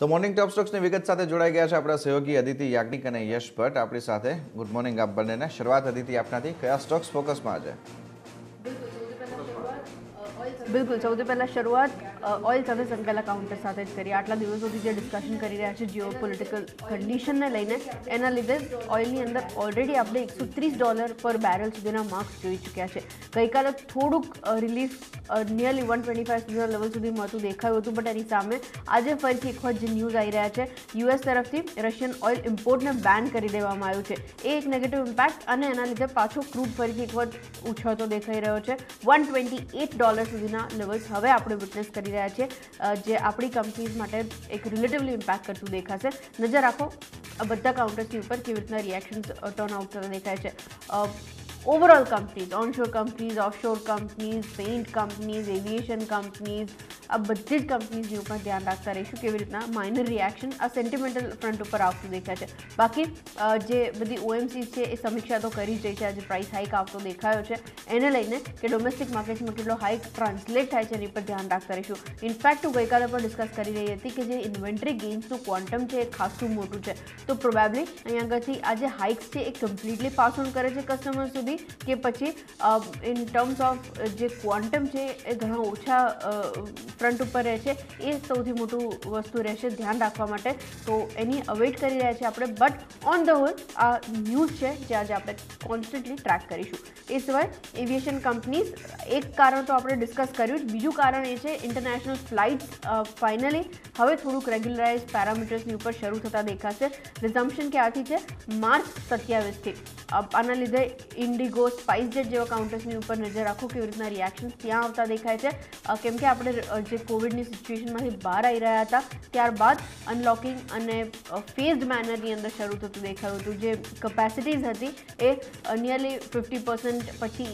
તો મોર્નિંગ ટોપ સ્ટોક્સની વિગત સાથે જોડાઈ ગયા છે આપણા સહયોગી અદિતિ યાજ્ઞિક અને યશ ભટ્ટ આપણી સાથે. ગુડ મોર્નિંગ આપ બંનેને. શરૂઆત અદિતિ આપનાથી, કયા સ્ટોક્સ ફોકસમાં આજે? બિલકુલ, સૌથી પહેલાં શરૂઆત ઓઇલ સાથે સંકળાયેલા કાઉન્ટર સાથે જ કરીએ. આટલા દિવસોથી જે ડિસ્કશન કરી રહ્યા છે જીઓ પોલિટિકલ કન્ડિશનને લઈને, એના લીધે ઓઇલની અંદર ઓલરેડી આપણે $130 પર બેરલ સુધીના માર્ક્સ જોઈ ચૂક્યા છે. ગઈકાલે થોડુંક રિલીફ નિયરલી 125 સુધીના લેવલ સુધી મળતું દેખાયું હતું, બટ એની સામે આજે ફરીથી એક વખત જે ન્યૂઝ આવી રહ્યા છે, યુએસ તરફથી રશિયન ઓઇલ ઇમ્પોર્ટને બેન કરી દેવામાં આવ્યું છે. એ એક નેગેટિવ ઇમ્પેક્ટ, અને એના લીધે પાછો ક્રૂડ ફરીથી એક વખત ઉછળતો દેખાઈ રહ્યો છે. $128 સુધીના લેવલ્સ હવે આપણે વિટનેસ કરી રહ્યા છીએ, જે આપણી કંપનીઝ માટે એક રિલેટિવલી ઇમ્પેક્ટ કરતું દેખાશે. નજર રાખો આ બધા કાઉન્ટર્સની ઉપર કેવી રીતના રિએક્શન્સ ટર્ન આઉટ થતા દેખાય છે. Overall companies, onshore companies, offshore companies, paint companies, aviation companies, આ બધી જ કંપનીઝની ઉપર ધ્યાન રાખતા રહીશું કેવી રીતના માઇનર રિએક્શન આ સેન્ટિમેન્ટલ ફ્રન્ટ ઉપર આવતું દેખાય છે. બાકી જે બધી ઓએમસી છે એ સમીક્ષા તો કરી જ રહી છે. આજે પ્રાઇસ હાઇક આવતો દેખાયો છે, એને લઈને કે ડોમેસ્ટિક માર્કેટમાં કેટલો હાઇક ટ્રાન્સલેટ થાય છે એની પર ધ્યાન રાખતા રહીશું. ઇનફેક્ટ હું ગઈકાલે પણ ડિસ્કસ કરી રહી હતી કે જે ઇન્વેન્ટરી ગેઇન્સનું ક્વોન્ટમ છે એ ખાસું મોટું છે. તો પ્રોબેબલી અહીંયા આગળથી આ જે હાઇક્સ છે એ કમ્પ્લીટલી પાસ ઓન કરે છે કસ્ટમર સુધી, કે પછી ઇન ટર્મ્સ ઓફ જે ક્વોન્ટમ છે એ ઘણા ઓછા ફ્રન્ટ ઉપર રહે છે, એ સૌથી મોટું વસ્તુ રહેશે ધ્યાન રાખવા માટે. તો એની અવેઇટ કરી રહ્યા છીએ આપણે, બટ ઓન ધ હોલ આ ન્યૂઝ છે જે આજે આપણે કોન્સ્ટન્ટલી ટ્રેક કરીશું. એ સિવાય એવિએશન કંપનીઝ, એક કારણ તો આપણે ડિસ્કસ કર્યું જ, બીજું કારણ એ છે ઇન્ટરનેશનલ ફ્લાઇટ્સ ફાઇનલી હવે થોડુંક રેગ્યુલરાઇઝ પેરામીટર્સની ઉપર શરૂ થતા દેખાશે. રિઝમ્પશન ક્યાંથી છે? માર્ચ 27થી. આના લીધે ઇન્ડિગો, સ્પાઇસજેટ જેવા કાઉન્ટર્સની ઉપર નજર રાખો કેવી રીતના રિએક્શન્સ ત્યાં આવતા દેખાય છે. કેમ કે આપણે જે કોવિડની સિચ્યુએશનમાંથી બહાર આવી રહ્યા હતા, ત્યારબાદ અનલોકિંગ અને ફેઝડ મેનરની અંદર શરૂ થતું દેખાયું હતું. જે કેપેસિટીઝ હતી એ નિયરલી 50%, પછી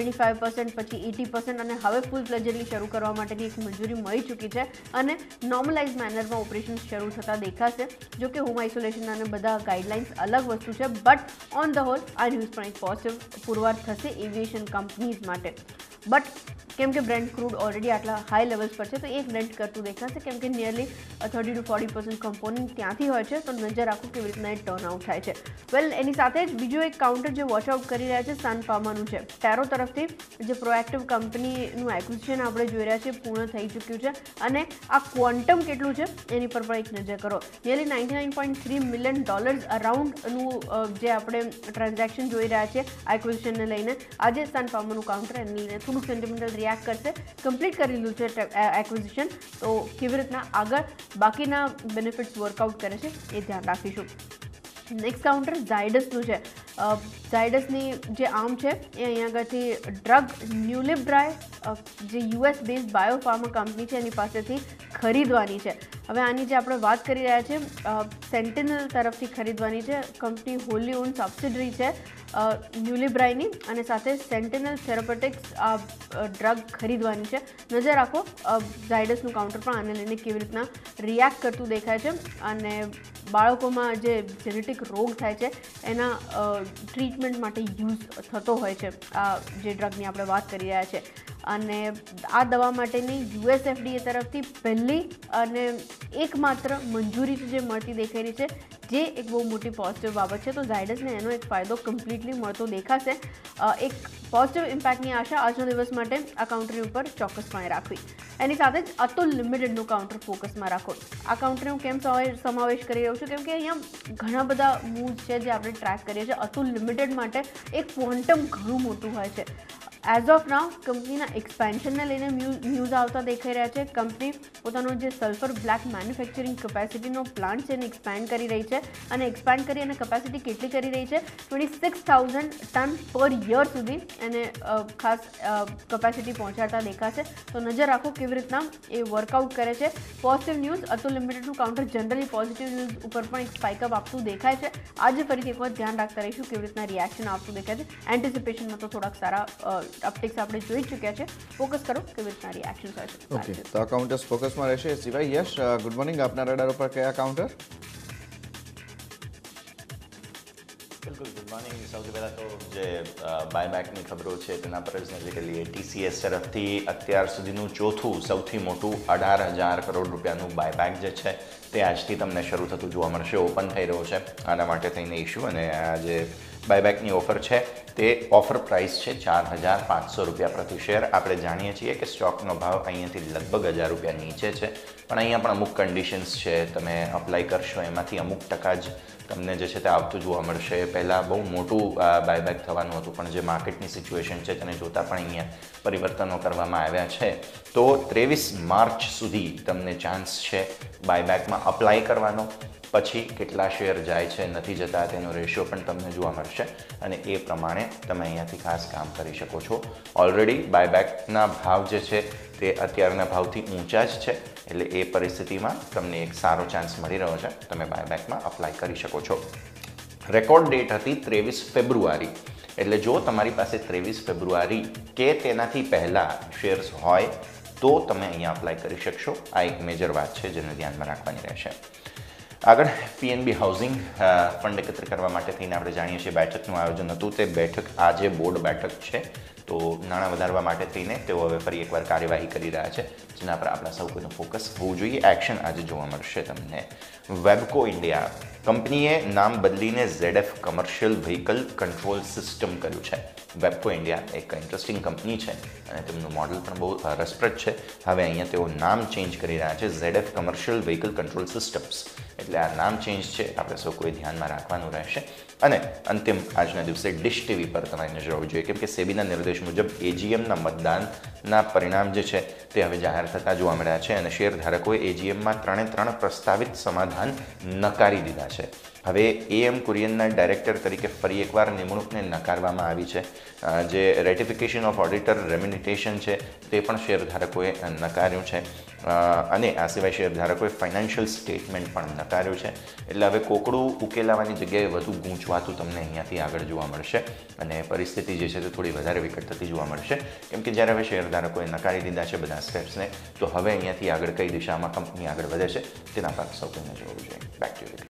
75%, પછી 80%, અને હવે ફૂલ ફ્લેજરલી શરૂ કરવા માટેની એક મંજૂરી મળી ચૂકી છે, અને નોર્મલાઇઝ મેનરમાં ઓપરેશન્સ શરૂ થતા દેખાશે. જો કે હોમ આઇસોલેશન અને બધા ગાઈડલાઇન્સ અલગ વસ્તુ છે, બટ ઓન ધ હોલ આ ન્યૂઝ પણ એક પોઝિટિવ પુરવાર થશે એવિએશન કંપનીઝ માટે. બટ કેમ કે બ્રેન્ટ ક્રૂડ ઓલરેડી આટલા હાઈ લેવલ્સ પર છે, તો એક ડેન્ટ કરતું દેખાશે, કેમ કે નિયરલી 30 to 40% કમ્પોનન્ટ ત્યાંથી હોય છે. તો નજર રાખો કેવી રીતના એ ટર્ન આઉટ થાય છે. વેલ, એની સાથે જ બીજું એક કાઉન્ટર જે વોચઆઉટ કરી રહ્યા છે સન ફાર્માનું છે. ટેરો તરફથી જે પ્રોએક્ટિવ કંપનીનું એક્વિઝિશન આપણે જોઈ રહ્યા છીએ પૂર્ણ થઈ ચૂક્યું છે, અને આ ક્વોન્ટમ કેટલું છે એની પર પણ એક નજર કરો. નિયરલી $99.3 million અરાઉન્ડનું જે આપણે ટ્રાન્ઝેક્શન જોઈ રહ્યા છીએ એક્વિઝિશનને લઈને. આજે સન ફાર્માનું કાઉન્ટર એને લઈને થોડુંક સેન્ટિમેન્ટલ રિએક્ટ કરશે. કમ્પ્લીટ કરી લીધું છે એક્વિઝિશન, તો કેવી રીતના આગળ બાકીના બેનિફિટ્સ વર્કઆઉટ કરે છે એ ધ્યાન રાખીશું. નેક્સ્ટ કાઉન્ટર ઝાયડસનું છે. ઝાયડસની જે આર્મ છે એ અહીંયા આગળથી ડ્રગ ન્યુલિબ્રાય, જે યુએસ બેઝડ બાયોફાર્મા કંપની છે એની પાસેથી ખરીદવાની છે. હવે આની જે આપણે વાત કરી રહ્યા છીએ, સેન્ટિનલ તરફથી ખરીદવાની છે. કંપની હોલી ઓન સબસિડરી છે ન્યુલિબ્રાયની, અને સાથે સેન્ટિનલ થેરાપેટિક્સ આ ડ્રગ ખરીદવાની છે. નજર રાખો ઝાયડસનું કાઉન્ટર પણ આને લઈને કેવી રીતના રિએક્ટ કરતું દેખાય છે, અને બાળકોમાં જે જેનેટિક રોગ થાય છે એના ટ્રીટમેન્ટ માટે યુઝ થતો હોય છે આ જે ડ્રગની આપણે વાત કરી રહ્યા છીએ. અને આ દવા માટેની યુએસ FDA તરફથી પહેલી અને એકમાત્ર મંજૂરી છે જે મળતી દેખાઈ રહી છે, જે એક બહુ મોટી પોઝિટિવ બાબત છે. તો ઝાયડસને એનો એક ફાયદો કમ્પ્લીટલી મળતો દેખાશે. એક પોઝિટિવ ઇમ્પેક્ટની આશા આજના દિવસ માટે આ કાઉન્ટરની ઉપર ચોક્કસપણે રાખવી. એની સાથે જ અતુલ લિમિટેડનું કાઉન્ટર ફોકસમાં રાખો. આ કાઉન્ટરને હું કેમ સમાવેશ કરી રહ્યો છું? કેમ કે અહીંયા ઘણા બધા મૂવ્સ છે જે આપણે ટ્રેક કરીએ છીએ. અતુલ લિમિટેડ માટે એક ક્વોન્ટમ ઘણું મોટું હોય છે. એઝ ઓફ નાઉ કંપનીના એક્સપેન્શનને લઈને ન્યૂઝ આવતા દેખાઈ રહ્યા છે. કંપની પોતાનો જે સલ્ફર બ્લેક મેન્યુફેક્ચરિંગ કેપેસિટીનો પ્લાન્ટ છે એને એક્સપેન્ડ કરી રહી છે, અને એક્સપેન્ડ કરી અને કેપેસિટી કેટલી કરી રહી છે? 26,000 ટન પર યર સુધી એને ખાસ કેપેસિટી પહોંચાડતા દેખાશે. તો નજર રાખો કેવી રીતના એ વર્કઆઉટ કરે છે. પોઝિટિવ ન્યૂઝ, અતુલ લિમિટેડનું કાઉન્ટર જનરલી પોઝિટિવ ન્યૂઝ ઉપર પણ એક સ્પાઇકઅપ આપતું દેખાય છે. આજે ફરીથી એક વખત ધ્યાન રાખતા રહીશું કેવી રીતના રિએક્શન આપતું દેખાય છે. એન્ટિસિપેશનમાં તો થોડાક સારા અપટેક્સ આપણે જોઈ ચૂક્યા છે. ફોકસ કરો કેવી રીતના રિએક્શન થશે. ઓકે, તો આ કાઉન્ટર્સ ફોકસમાં રહેશે. સિવાય યશ, ગુડ મોર્નિંગ, આપના રડાર ઉપર કયા કાઉન્ટર? બિલકુલ. મોર્નિંગ. સૌથી પહેલાં તો જે બાયબેકની ખબરો છે તેના પર જ નજર કરી લઈએ. TCS તરફથી અત્યાર સુધીનું ચોથું સૌથી મોટું 18,000 કરોડ રૂપિયાનું બાયબેક જે છે તે આજથી તમને શરૂ થતું જોવા મળશે, ઓપન થઈ રહ્યો છે. આના માટે થઈને ઇસ્યુ અને આ જે બાયબેકની ઓફર છે તે ઓફર પ્રાઇસ છે 4,500 રૂપિયા પ્રતિ શેર. આપણે જાણીએ છીએ કે સ્ટોકનો ભાવ અહીંયાથી લગભગ 1,000 રૂપિયા નીચે છે, પણ અહીંયા પણ અમુક કન્ડિશન્સ છે. તમે અપ્લાય કરશો એમાંથી અમુક ટકા જ તમને જે છે તે આવતું જોવા મળશે. પહેલાં બહુ મોટું બાયબેક થવાનું હતું, પણ જે માર્કેટની સિચ્યુએશન છે તેને જોતાં પણ અહીંયા પરિવર્તનો કરવામાં આવ્યા છે. તો 23 માર્ચ સુધી તમને ચાન્સ છે બાયબેકમાં અપ્લાય કરવાનો. પછી કેટલા શેર જાય છે નથી જતા તેનો રેશિયો પણ તમને જોવા મળશે અને એ પ્રમાણે તમે અહીંયાથી ખાસ કામ કરી શકો છો. ઓલરેડી બાયબેકના ભાવ જે છે તે અત્યારના ભાવથી ઊંચા જ છે, એટલે એ પરિસ્થિતિમાં તમને એક સારો ચાન્સ મળી રહ્યો છે. તમે બાયબેકમાં અપ્લાય કરી શકો છો. રેકોર્ડ ડેટ હતી 23 ફેબ્રુઆરી, એટલે જો તમારી પાસે 23 ફેબ્રુઆરી કે તેનાથી પહેલાં શેર્સ હોય તો તમે અહીંયા અપ્લાય કરી શકશો. આ એક મેજર વાત છે જેને ધ્યાનમાં રાખવાની રહેશે. આગળ PNB હાઉસિંગ ફંડ એકત્ર કરવા માટે થઈને આપણે જાણીએ છીએ બેઠકનું આયોજન હતું. તે બેઠક આજે બોર્ડ બેઠક છે, તો નાણાં વધારવા માટે થઈને તેઓ હવે ફરી એકવાર કાર્યવાહી કરી રહ્યા છે, જેના પર આપણા સૌ કોઈનું ફોકસ હોવું જોઈએ. એક્શન આજે જોવા મળશે તમને. વેબકો ઇન્ડિયા કંપનીએ નામ બદલીને ZF commercial vehicle control system કર્યું છે. વેબકો ઇન્ડિયા એક ઇન્ટરેસ્ટિંગ કંપની છે અને તેમનું મોડલ પણ બહુ રસપ્રદ છે. હવે અહીંયા તેઓ નામ ચેન્જ કરી રહ્યા છે, ZF commercial vehicle control systems. એટલે આ નામ ચેન્જ છે, આપણે સૌ કોઈ ધ્યાનમાં રાખવાનું રહેશે. અને અંતિમ આજના દિવસે ડિશ TV પર તમારી નજર હોવી જોઈએ, કેમ કે સેબીના નિર્દેશ મુજબ AGMના મતદાનના પરિણામ જે છે તે હવે જાહેર થતા જોવા મળ્યા છે અને શેરધારકોએ AGMમાં 3 પ્રસ્તાવિત સમાધાન નકારી દીધા છે. હવે AM કુરિયનના ડાયરેક્ટર તરીકે ફરી એકવાર નિમણૂકને નકારવામાં આવી છે. જે રેટિફિકેશન ઓફ ઓડિટર રેમ્યુનિટેશન છે તે પણ શેરધારકોએ નકાર્યું છે અને આ સિવાય શેરધારકોએ ફાઇનાન્શિયલ સ્ટેટમેન્ટ પણ નકાર્યું છે. એટલે હવે કોકડું ઉકેલાવાની જગ્યાએ વધુ ગૂંચવાતું તમને અહીંયાથી આગળ જોવા મળશે અને પરિસ્થિતિ જે છે તે થોડી વધારે વિકટ થતી જોવા મળશે, કેમ કે જ્યારે હવે શેરધારકોએ નકારી દીધા છે બધા સ્ટેપ્સને, તો હવે અહીંયાથી આગળ કઈ દિશામાં કંપની આગળ વધે છે તેના પર સૌ કોઈને જોવું જોઈએ. Back to you.